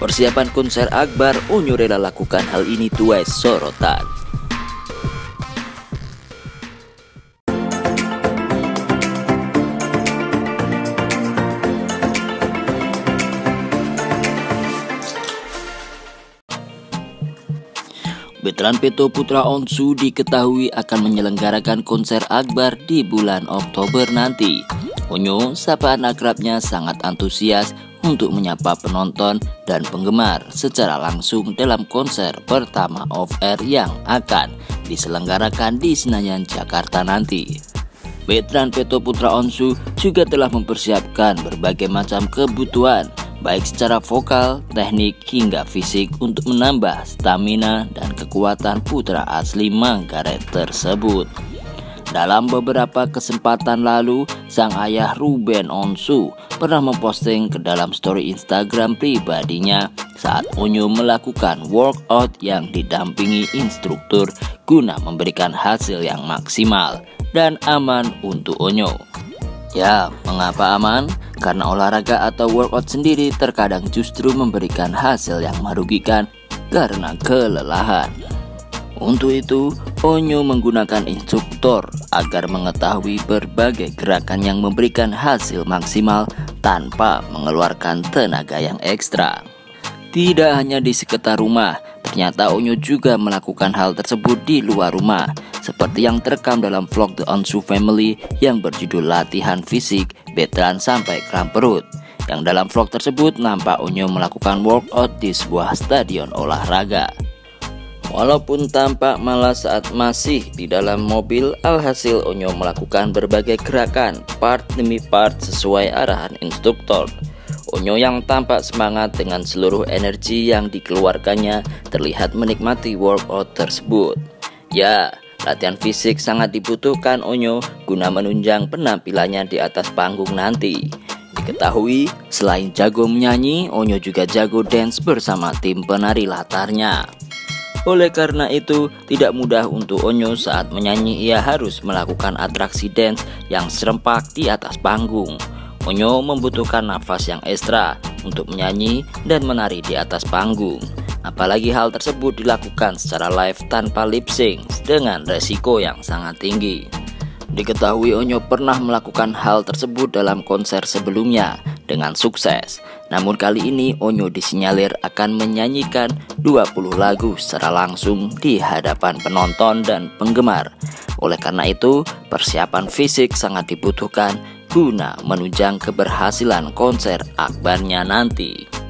Persiapan konser Akbar, Onyo rela lakukan hal ini tuai sorotan. Veteran Peto Putra Onsu diketahui akan menyelenggarakan konser Akbar di bulan Oktober nanti. Onyo, sapaan akrabnya, sangat antusias untuk menyapa penonton dan penggemar secara langsung dalam konser pertama off-air yang akan diselenggarakan di Senayan, Jakarta nanti. Veteran Peto Putra Onsu juga telah mempersiapkan berbagai macam kebutuhan, baik secara vokal, teknik, hingga fisik untuk menambah stamina dan kekuatan putra asli Manggarai tersebut. Dalam beberapa kesempatan lalu, sang ayah Ruben Onsu pernah memposting ke dalam story Instagram pribadinya saat Onyo melakukan workout yang didampingi instruktur guna memberikan hasil yang maksimal dan aman untuk Onyo. Ya, mengapa aman? Karena olahraga atau workout sendiri terkadang justru memberikan hasil yang merugikan karena kelelahan. Untuk itu, Onyo menggunakan instruktur agar mengetahui berbagai gerakan yang memberikan hasil maksimal tanpa mengeluarkan tenaga yang ekstra. Tidak hanya di sekitar rumah, ternyata Onyo juga melakukan hal tersebut di luar rumah, seperti yang terekam dalam vlog The Onsu Family yang berjudul Latihan Fisik Veteran Sampai Kram Perut. Yang dalam vlog tersebut nampak Onyo melakukan workout di sebuah stadion olahraga. Walaupun tampak malas saat masih di dalam mobil, alhasil Onyo melakukan berbagai gerakan part demi part sesuai arahan instruktur. Onyo yang tampak semangat dengan seluruh energi yang dikeluarkannya terlihat menikmati workout tersebut. Ya, latihan fisik sangat dibutuhkan Onyo guna menunjang penampilannya di atas panggung nanti. Diketahui, selain jago menyanyi, Onyo juga jago dance bersama tim penari latarnya. Oleh karena itu, tidak mudah untuk Onyo saat menyanyi. Ia harus melakukan atraksi dance yang serempak di atas panggung. Onyo membutuhkan nafas yang ekstra untuk menyanyi dan menari di atas panggung. Apalagi hal tersebut dilakukan secara live tanpa lip sync dengan resiko yang sangat tinggi. Diketahui Onyo pernah melakukan hal tersebut dalam konser sebelumnya dengan sukses. Namun kali ini Onyo disinyalir akan menyanyikan 20 lagu secara langsung di hadapan penonton dan penggemar. Oleh karena itu, persiapan fisik sangat dibutuhkan guna menunjang keberhasilan konser Akbarnya nanti.